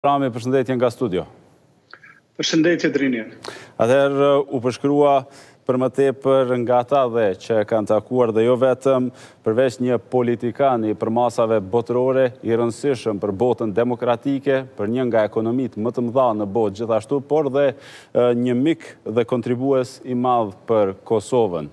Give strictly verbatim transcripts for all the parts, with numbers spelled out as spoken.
Rami, përshëndetje nga studio. Përshëndetje, Drini. Atëherë u përshkrua për më tepër nga ata dhe që kanë takuar dhe jo vetëm përveç një politikan i përmasave botërore i rëndësishëm për botën demokratike, për një nga ekonomitë më të mëdha në botë gjithashtu, por dhe një mik dhe kontribues i madh për Kosovën.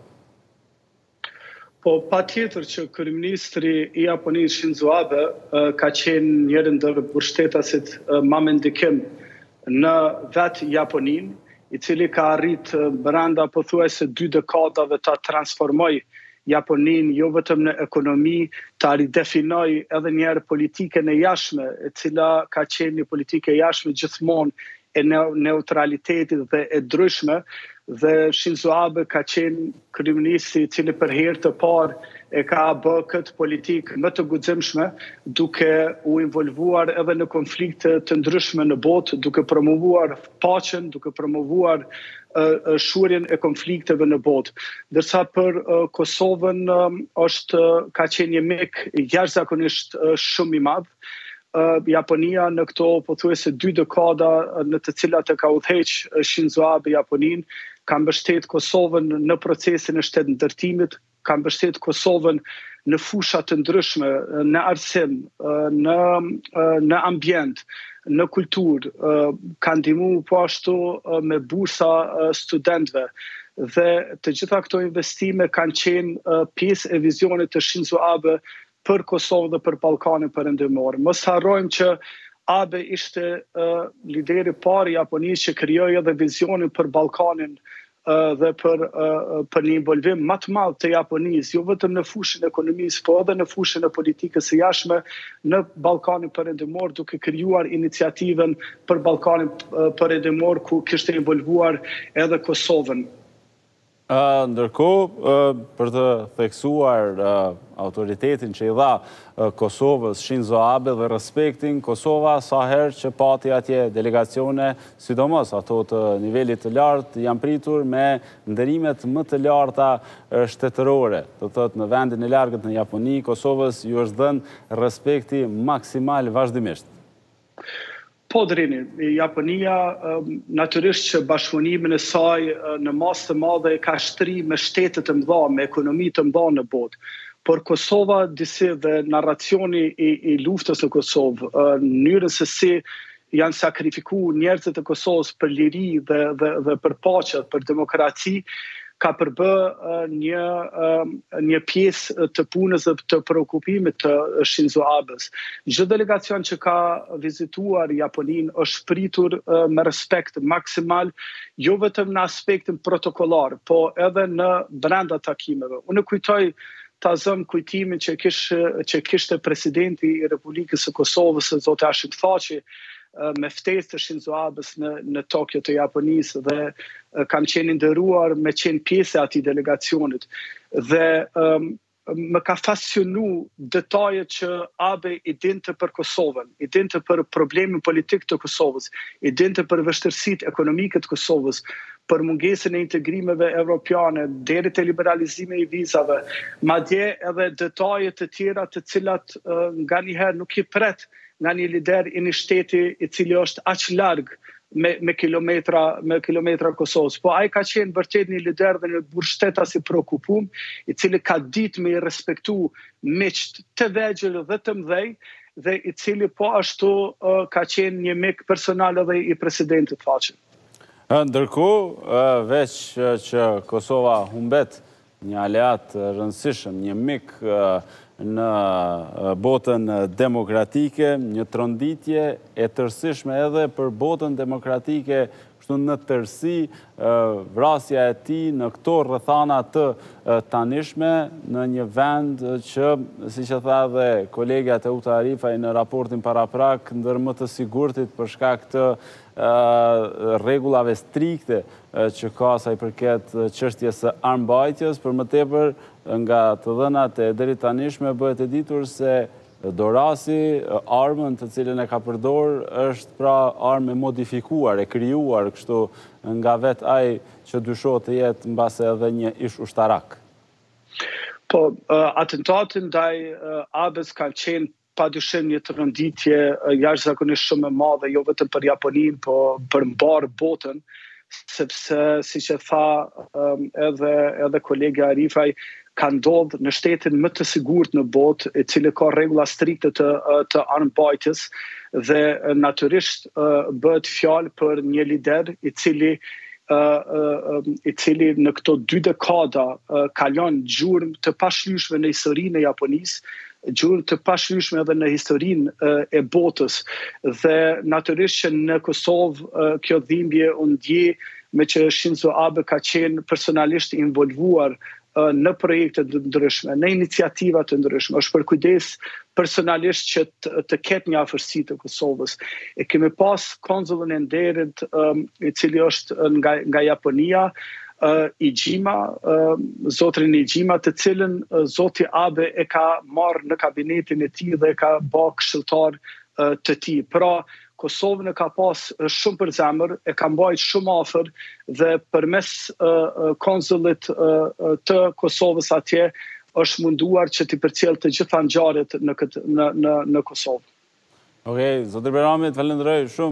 Po, pa tjetër që kryeministri i Japonisë Shinzo Abe ka qenë njëri ndër mbështetasit më me ndikim në vetë Japoninë, i cili ka arrit brenda pothuajse dy dekadave ta transformoj Japoninë jo vetëm në ekonomi, ta ridefinoj edhe njëherë politikën e jashtme, e cila ka qenë një politikë e jashtme gjithmonë e neutralitetit dhe e ndryshme, dhe Shinzo Abe ka qenë kryeministri i cili për herë të parë e ka bë këtë politikë më të guximshme, duke u involvuar edhe në konflikte të ndryshme në botë, duke promovuar paqen, duke promovuar uh, shurjen e konflikteve në botë. Ndërsa për uh, Kosovën uh, është ka qenë një mik jashtëzakonisht uh, shumë i madh. Uh, Japonia në këto pothuajse dy dekada në të cilat e ka udhëheq Shinzo Abe Japoninë, ka mbështet Kosovën në procesin e shtetë ndërtimit, ka mbështet Kosovën në fusha të ndryshme, në arsim, në, në ambient, në kulturë, ka ndihmuar po ashtu me bursa studentëve. Dhe të gjitha këto investime kanë qenë pjesë e vizionit të Shinzo Abe për Kosovë dhe për Ballkanin Perëndimor. Mos harrojmë që Abe ishte uh, lideri parë i Japonisë që krijoi edhe vizionin për Ballkanin uh, dhe për, uh, për një involvim më të madh të Japonisë, jo vetëm në fushën e ekonomisë, por edhe në fushën e politikës së jashtme në Ballkanin Perëndimor, duke krijuar iniciativën për Ballkanin uh, Perëndimor ku kishte involvuar edhe Kosovën. Uh, ndërkohë, uh, për të theksuar uh, autoritetin që i dha uh, Kosovës Shinzo Abe dhe respektin, Kosova sa herë që pati atje delegacione, sidomos ato të nivelit të lartë, janë pritur me ndërimet më të larta uh, shtetërore. Do thotë në vendin e largët në Japoni, Kosovës ju është dhënë respekti maksimal vazhdimisht. Po, Drini, Japonia natyrisht që bashkëpunimin e saj në masë të madhe ka shtri me shtete të mëdha, me ekonomi të mëdha në botë. Por Kosova, disi dhe narracioni i, i luftës në Kosovë, në mënyrën se si janë sakrifikuar njerëzit e Kosovës për liri dhe, dhe, dhe për paqe, për demokraci, ka përbë një, një pjesë të punës dhe të preokupimit të Shinzo Abes. Çdo delegacion që ka vizituar Japoninë është pritur me respekt maksimal, jo vetëm në aspektin protokollar, po edhe në brenda takimeve. Unë kujtoj ta zëm kujtimin që kishte që kishte presidenti i Republikës së Kosovës, zoti Hashim Thaçi, me ftesë të Shinzo Abes në, në Tokyo të Japonisë dhe kam qenë nderuar me qenë pjesë e atij delegacionit. Dhe um, më ka fascinu detajet që Abe i dinte për Kosovën, i dinte për problemin politik të Kosovës, i dinte për vështirësitë ekonomike të Kosovës, për mungesën e integrimeve evropiane, deri te liberalizimi i vizave, madje edhe detajet të tjera të cilat uh, nganjëherë nuk i pret nga një lider i një shteti i cili është aq larg me, me kilometra me kilometra Kosovës. Po ai ka qenë vërtet një lider dhe një mbështetas i preokupum, i cili ka ditë me i respektu miqt të vegjël dhe të mëdhej, dhe i cili po ashtu uh, ka qenë një mik personal edhe i presidentit Thaçi. Ndërkohë, veç që Kosova humbet një aleat rëndësishëm, një mik në botën demokratike, një tronditje e tërësishme edhe për botën demokratike, kështu në tërësi, vrasja e tij në këto rrethana të tanishme në një vend që, siç e tha dhe kolegja Teuta Arifaj në raportin paraprak, ndër më të sigurtit për shkak të rregullave strikte që ka sa i përket çështjes së armbajtjes, për më tepër nga të dhënat e deri tanishme bëhet e ditur se dorasi, armën të cilën e ka përdor është pra armë modifikuar, e krijuar kështu nga vet ai që dyshohet të jetë mbase edhe një ish ushtarak. Po, uh, atentatin ndaj uh, Abes ka qenë padyshim një rënditje jashtëzakonisht shumë e madhe, jo vetëm për Japoninë, po për mbar botën, sepse siç e tha edhe edhe kolega Arifaj, ka ndodhur në shtetin më të sigurt në botë, i cili ka rregulla strikte të të armbajtjes dhe natyrisht bëhet fjalë për një lider i cili Uh, uh, i cili në këto dy dekada uh, kalon gjurmë të pashlyeshme në historinë e Japonisë, gjurmë të pashlyeshme edhe në historinë uh, e botës. Dhe natyrisht që në Kosovë uh, kjo dhimbje u ndje me që Shinzo Abe ka qenë personalisht involvuar uh, në projekte të ndryshme, në iniciativa të ndryshme, është për kujdes personalisht që të, të ketë një afërsi të Kosovës. E kemi pas konzullin e nderit um, i cili është nga, nga Japonia, uh, Ijima, uh, zotrin Ijima, të cilën uh, zoti Abe e ka marrë në kabinetin e tij dhe e ka bërë këshilltar uh, të tij. Pra, Kosovën e ka pas uh, shumë për zemër, e ka mbajtur shumë afër dhe përmes uh, konzullit uh, të Kosovës atje është munduar që t'i përcjell të gjitha ngjarjet në, në, në, në Kosovë. Okej, okay, zoti Berami, të falenderoj shumë.